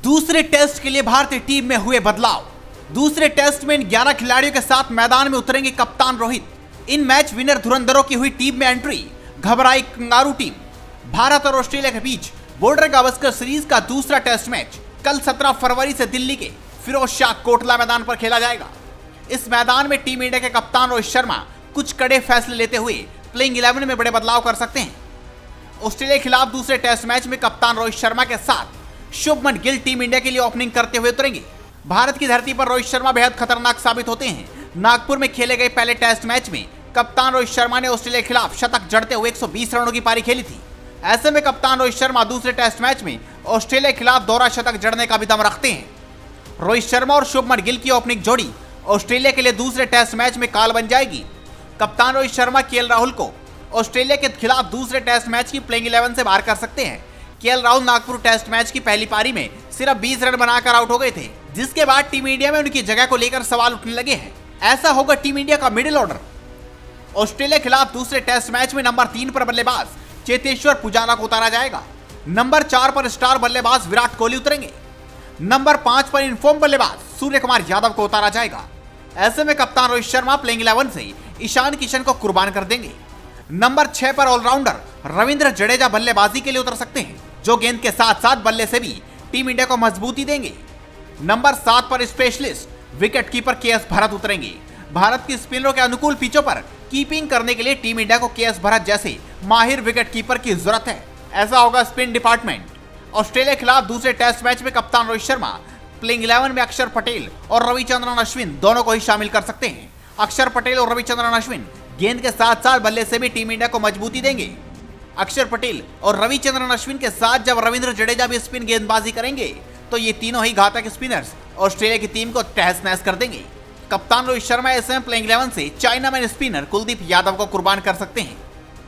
दूसरे टेस्ट के लिए भारतीय टीम में हुए बदलाव। दूसरे टेस्ट में इन 11 खिलाड़ियों के साथ मैदान में उतरेंगे कप्तान रोहित। इन मैच विनर धुरंधरों की हुई टीम में एंट्री। घबराई कंगारू टीम। भारत और ऑस्ट्रेलिया के बीच बॉर्डर गावस्कर सीरीज का दूसरा टेस्ट मैच कल 17 फरवरी से दिल्ली के फिरोज शाह कोटला मैदान पर खेला जाएगा। इस मैदान में टीम इंडिया के कप्तान रोहित शर्मा कुछ कड़े फैसले लेते हुए प्लेइंग 11 में बड़े बदलाव कर सकते हैं। ऑस्ट्रेलिया के खिलाफ दूसरे टेस्ट मैच में कप्तान रोहित शर्मा के साथ शुभमन गिल टीम इंडिया के लिए ओपनिंग करते हुए उतरेंगे। भारत की धरती पर रोहित शर्मा बेहद खतरनाक साबित होते हैं। नागपुर में खेले गए पहले टेस्ट मैच में कप्तान रोहित शर्मा ने ऑस्ट्रेलिया के खिलाफ शतक जड़ते हुए 120 रनों की पारी खेली थी। ऐसे में कप्तान रोहित शर्मा दूसरे टेस्ट मैच में ऑस्ट्रेलिया के खिलाफ दोहरा शतक जड़ने का भी दम रखते हैं। रोहित शर्मा और शुभमन गिल की ओपनिंग जोड़ी ऑस्ट्रेलिया के लिए दूसरे टेस्ट मैच में काल बन जाएगी। कप्तान रोहित शर्मा केएल राहुल को ऑस्ट्रेलिया के खिलाफ दूसरे टेस्ट मैच की प्लेइंग 11 से बाहर कर सकते हैं। KL Rahul Nagpur test match की पहली पारी में सिर्फ 20 रन बनाकर आउट हो गए थे, जिसके बाद टीम इंडिया में उनकी जगह को लेकर सवाल उठने लगे हैं। ऐसा होगा टीम इंडिया का मिडिल ऑर्डर। ऑस्ट्रेलिया के खिलाफ दूसरे टेस्ट मैच में नंबर 3 पर बल्लेबाज चेतेश्वर पुजारा को उतारा जाएगा। नंबर 4 पर स्टार बल्लेबाज विराट कोहली उतरेंगे। नंबर 5 पर इनफॉर्म बल्लेबाज सूर्य कुमार यादव को उतारा जाएगा। ऐसे में कप्तान रोहित शर्मा प्लेइंग 11 से ईशान किशन को कुर्बान कर देंगे। नंबर 6 पर ऑलराउंडर रविंद्र जडेजा बल्लेबाजी के लिए उतर सकते हैं, जो गेंद के साथ साथ बल्ले से भी टीम इंडिया को मजबूती देंगे। नंबर 7 पर specialist wicket keeper KS Bharat उतरेंगे। भारत की स्पिनरों के अनुकूल पिचों पर कीपिंग करने के लिए टीम इंडिया को केएस भरत जैसे माहिर विकेट कीपर की जरूरत है। ऐसा होगा स्पिन डिपार्टमेंट। ऑस्ट्रेलिया के खिलाफ दूसरे टेस्ट मैच में कप्तान रोहित शर्मा प्लेइंग 11 में अक्षर पटेल और रविचंद्रन अश्विन दोनों को ही शामिल कर सकते हैं। अक्षर पटेल और रविचंद्रन अश्विन गेंद के साथ साथ बल्ले से भी टीम इंडिया को मजबूती देंगे। अक्षर पटेल और रविचंद्रन अश्विन के साथ जब रविंद्र जडेजा भी स्पिन गेंदबाजी करेंगे तो ये तीनों ही घातक स्पिनर्स ऑस्ट्रेलिया की टीम को तहस नहस कर देंगे। कप्तान रोहित शर्मा ऐसे में प्लेइंग 11 से चाइनामैन स्पिनर कुलदीप यादव को कुर्बान कर सकते हैं।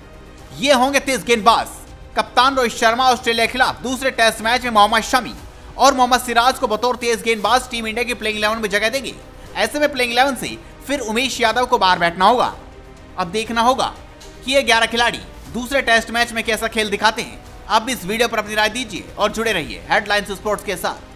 ये होंगे तेज गेंदबाज। कप्तान रोहित शर्मा ऑस्ट्रेलिया के खिलाफ दूसरे टेस्ट मैच में मोहम्मद शमी और मोहम्मद सिराज को बतौर तेज गेंदबाज टीम इंडिया की प्लेइंग 11 में जगह देंगे। ऐसे में प्लेइंग 11 से फिर उमेश यादव को बाहर बैठना होगा। अब देखना होगा कि ये 11 खिलाड़ी दूसरे टेस्ट मैच में कैसा खेल दिखाते हैं। आप इस वीडियो पर अपनी राय दीजिए और जुड़े रहिए हेडलाइंस स्पोर्ट्स के साथ।